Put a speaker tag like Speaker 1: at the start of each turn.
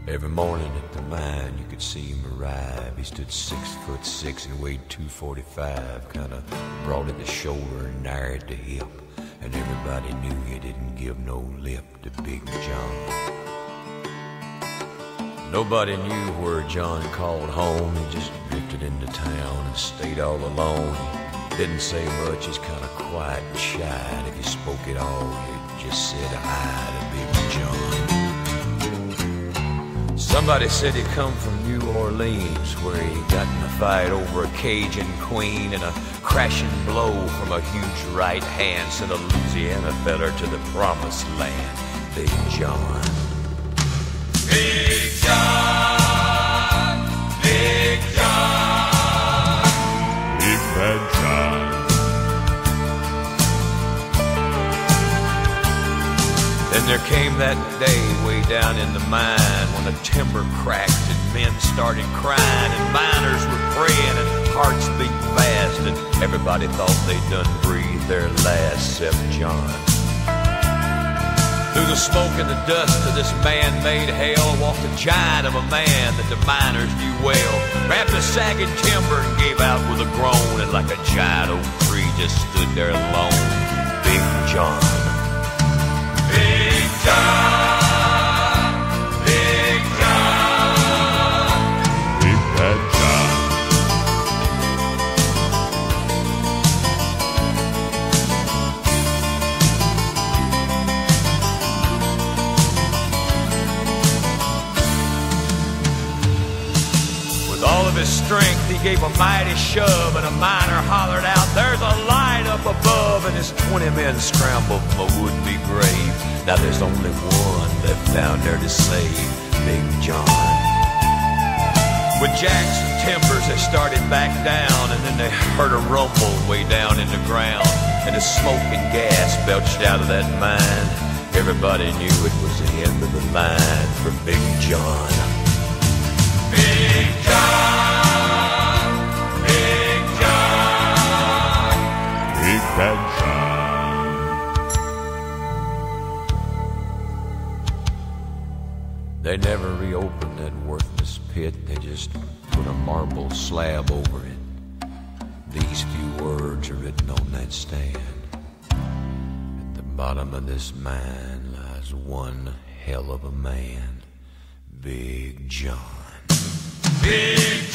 Speaker 1: Every morning at the mine you could see him arrive. He stood 6'6" and weighed 245. Kinda broad at the shoulder and narrow at the hip. And everybody knew he didn't give no lip to Big John. Nobody knew where John called home. He just drifted into town and stayed all alone. He didn't say much, he's kinda quiet and shy. And if he spoke at all, he just said hi to Big John. Somebody said he come from New Orleans, where he got in a fight over a Cajun queen, and a crashing blow from a huge right hand sent a Louisiana feller to the promised land. Big John. Big John, Big John, Big Bad John. Then there came that day way down in the mine when the timber cracked and men started crying and miners were praying and hearts beat fast and everybody thought they'd done breathed their last except John. Through the smoke and the dust of this man-made hell walked a giant of a man that the miners knew well. Wrapped a sagging timber and gave out with a groan, and like a giant oak tree just stood there alone. Big John. Big John, Big John, Big Bad John. With all of his strength, he gave a mighty shove, and a miner hollered out, "There's a light up above!" And his 20 men scrambled from a would-be grave. Now there's only one left down there to save Big John. With jacks and timbers, they started back down, and then they heard a rumble way down in the ground, and the smoke and gas belched out of that mine. Everybody knew it was the end of the line for Big John. Big John, Big John, Big Bad John. They never reopened that worthless pit. They just put a marble slab over it. These few words are written on that stand. At the bottom of this mine lies one hell of a man, Big John. Big